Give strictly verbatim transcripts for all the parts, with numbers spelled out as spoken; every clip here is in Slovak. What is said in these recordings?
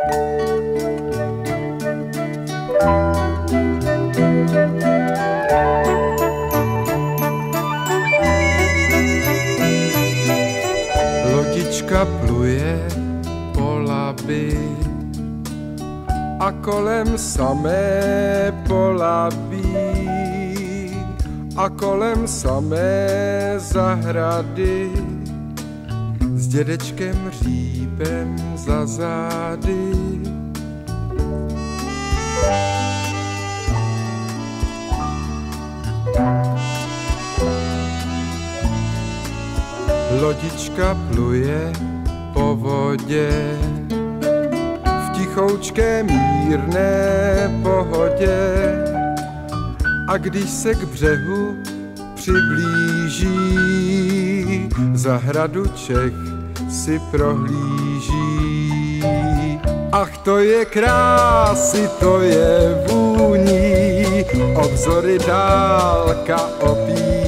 Lodička pluje po Labi a kolem samé Polabí a kolem samé zahrady s dědečkem Hříbem za zády. Lodička pluje po vodě v tichoučké mírné pohodě a když se k břehu přiblíží, zahradu Čech si prohlíží. Ach, to je krásy, to je vůní, obzory dálka opíjí.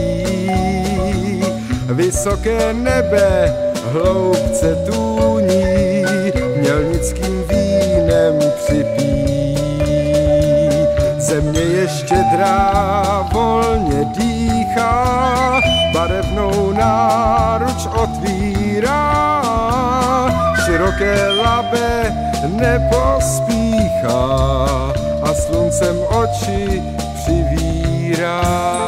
Vysoké nebe hloubce tůní, mělnickým vínem připíjí. Země je štědrá, volně dýchá, barevnou náruč otvírá, široké Labe nepospíchá a sluncem oči přivírá.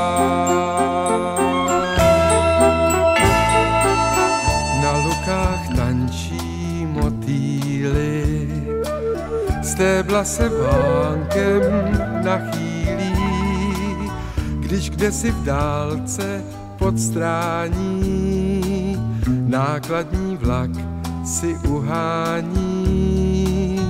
Na lukách tančí motýly, stébla se vánkem nachýlí, když kdesi v dálce pod strání nákladní vlak si uhání.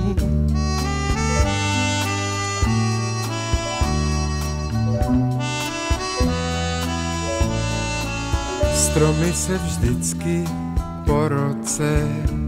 Stromy se vždycky po roce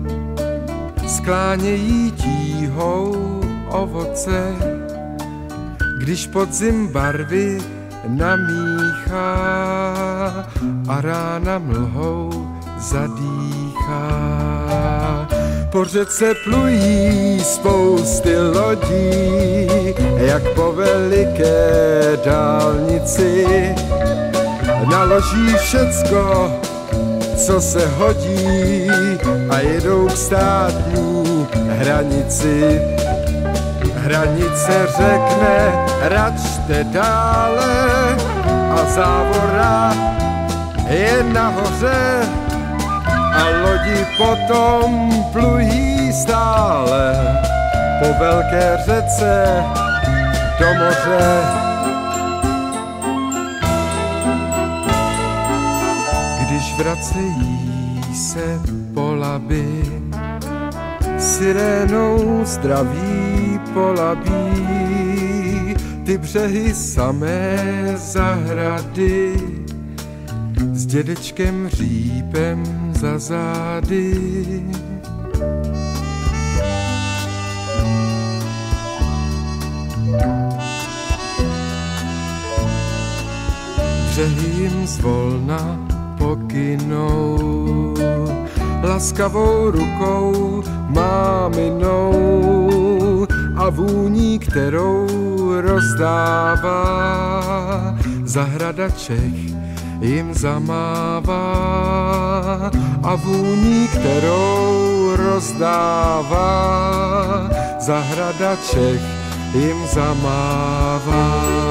sklánějí tíhou ovoce, když podzim barvy namíchá a rána mlhou zadýchá. Po řece plují spousty lodí, jak po veliké dálnici. Naloží všecko, co se hodí a jedou k státní hranici. Hranice řekne, račte dále a závora je nahoře a lodi potom plují stále po velké řece do moře. Když vracejí se po Labi, sirénou zdraví Polabí, ty břehy samé zahrady s dědečkem Hříbem za zády. Břehy jim zvolna pokynou, laskavou rukou máminou a vůní, kterou rozdává, zahrada Čech jim zamává a vůní, kterou rozdává, zahrada Čech jim zamává.